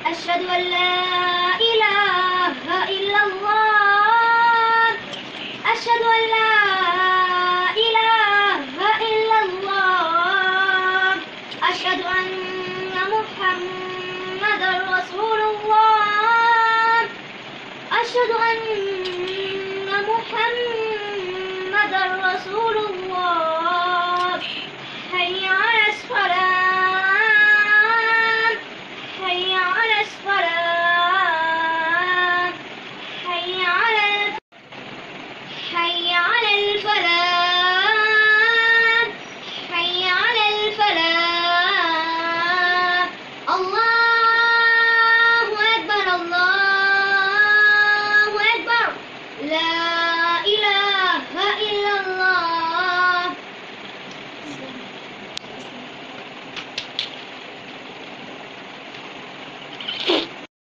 أشهد أن لا إله إلا الله. أشهد أن لا إله إلا الله. أشهد أن محمدا رسول الله. أشهد أن محمدا رسول الله. حي على الصلاة. حي على الصلاة.